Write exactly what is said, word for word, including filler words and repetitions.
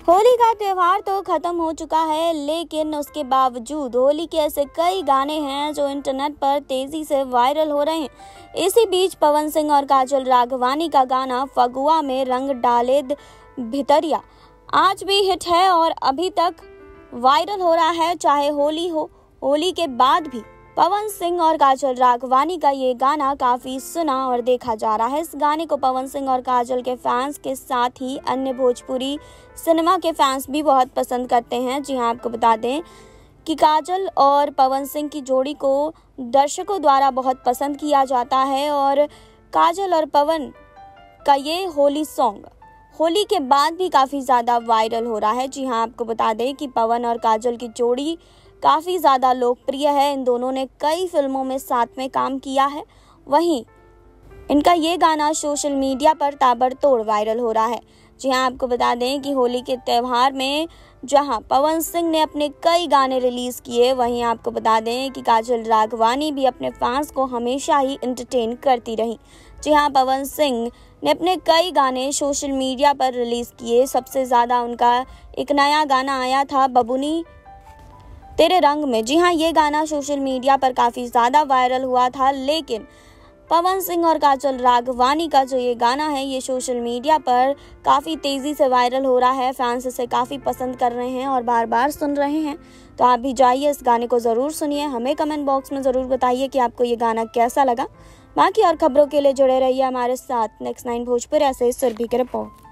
होली का त्यौहार तो खत्म हो चुका है, लेकिन उसके बावजूद होली के ऐसे कई गाने हैं जो इंटरनेट पर तेजी से वायरल हो रहे हैं। इसी बीच पवन सिंह और काजल राघवानी का गाना फगुआ में रंग डाले भितरिया आज भी हिट है और अभी तक वायरल हो रहा है, चाहे होली हो। होली के बाद भी पवन सिंह और काजल राघवानी का ये गाना काफी सुना और देखा जा रहा है। इस गाने को पवन सिंह और काजल के फैंस के साथ ही अन्य भोजपुरी सिनेमा के फैंस भी बहुत पसंद करते हैं। जी हाँ, आपको बता दें कि काजल और पवन सिंह की जोड़ी को दर्शकों द्वारा बहुत पसंद किया जाता है और काजल और पवन का ये होली सॉन्ग होली के बाद भी काफ़ी ज़्यादा वायरल हो रहा है। जी हाँ, आपको बता दें कि पवन और काजल की जोड़ी काफ़ी ज़्यादा लोकप्रिय है। इन दोनों ने कई फिल्मों में साथ में काम किया है। वहीं इनका ये गाना सोशल मीडिया पर ताबड़तोड़ वायरल हो रहा है। जी हाँ, आपको बता दें कि होली के त्यौहार में जहां पवन सिंह ने अपने कई गाने रिलीज़ किए, वहीं आपको बता दें कि काजल राघवानी भी अपने फैंस को हमेशा ही एंटरटेन करती रही। जी हाँ, पवन सिंह ने अपने कई गाने सोशल मीडिया पर रिलीज़ किए। सबसे ज़्यादा उनका एक नया गाना आया था बबुनी तेरे रंग में। जी हाँ, ये गाना सोशल मीडिया पर काफ़ी ज़्यादा वायरल हुआ था, लेकिन पवन सिंह और काजल राघवानी का जो ये गाना है ये सोशल मीडिया पर काफ़ी तेज़ी से वायरल हो रहा है। फैंस इसे काफ़ी पसंद कर रहे हैं और बार बार सुन रहे हैं। तो आप भी जाइए, इस गाने को ज़रूर सुनिए। हमें कमेंट बॉक्स में ज़रूर बताइए कि आपको ये गाना कैसा लगा। बाकी और खबरों के लिए जुड़े रहिए हमारे साथ। नेक्स्ट नाइन भोजपुरी ऐसे सुरभि की रिपोर्ट।